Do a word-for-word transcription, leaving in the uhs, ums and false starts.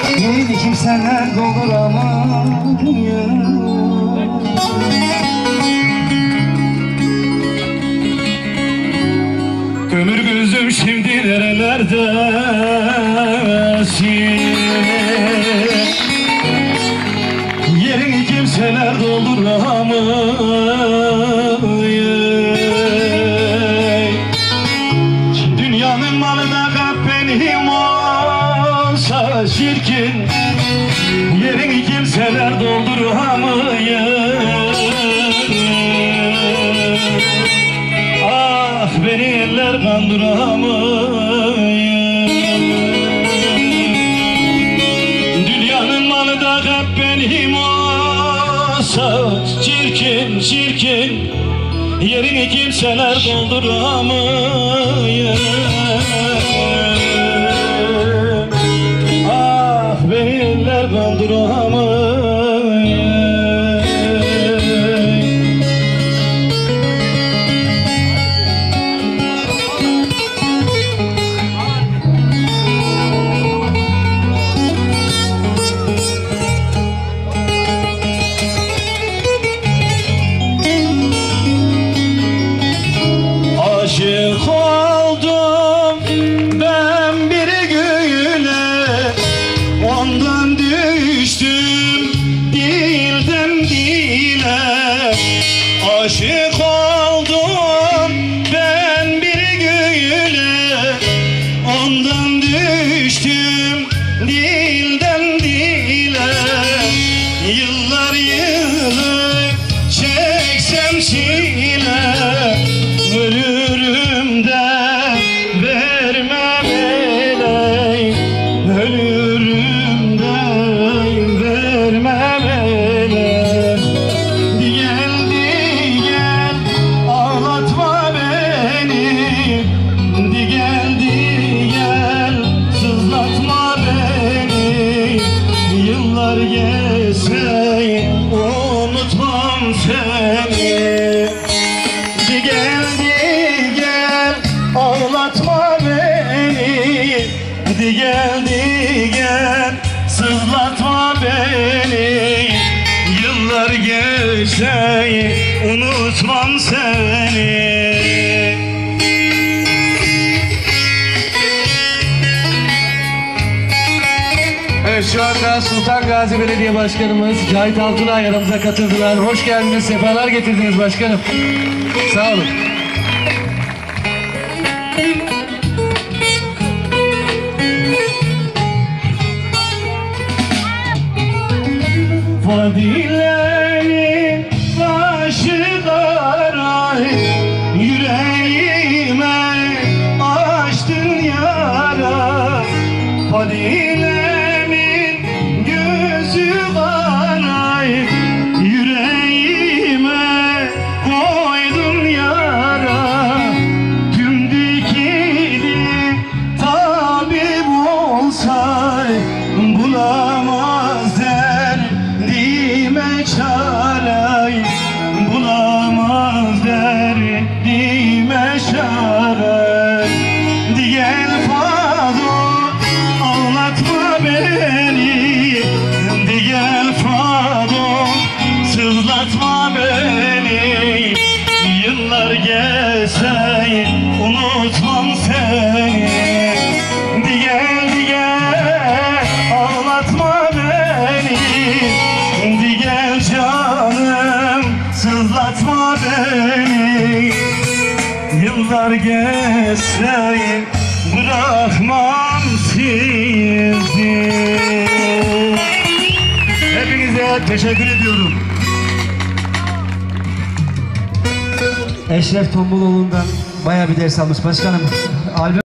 Yerini kimseler dolduramıyor. Ömür gözüm şimdi nerelerdesin? Yerini kimseler dolduramıyor. Dünyanın malı da hep benim olsa şirkin, yerini kimseler dolduramıyor. Ah, beni eller kandıramıyor. Dünyanın malı da hep benim olsa çirkin çirkin, yerini kimseler dolduramıyor. Ah, beni eller kandıramıyor. Aşık oldum ben bir güne, ondan düştüm dilden dile. Aşık oldum ben bir güne, ondan düştüm dilden dile. Yıllar yılı çeksem çile, ölürüm de vermem eley. Ölürüm de vermem eley. Gel gel ağlatma beni, gel gel sızlatma beni. Yıllar geçse unutmam seni. Gel gel ağlatma beni, gel gel sızlatma beni. Yıllar geçse unutmam seni. Evet, şu anda Sultan Gazi Belediye Başkanımız Cahit Altınay aramıza katıldılar. Hoş geldiniz, sefalar getirdiniz başkanım. Sağ olun. Fadile'nin başı kara, yüreğime açtın yara. Fadile'nin gözü kara, yüreğime koydun yara. Tüm dikili tabip olsa bulamaz derdime çare, bulamaz derdime çare. Gel Fado ağlatma beni, gel Fado sızlatma beni. Yıllar geçse unutmam seni. Gel gel ağlatma beni, gel canım sızlatma beni. Yıllar geçse bırakmam sizi. Hepinize teşekkür ediyorum. Eşref Tombuloğlu'ndan bayağı bir ders almış başkanım. Albüm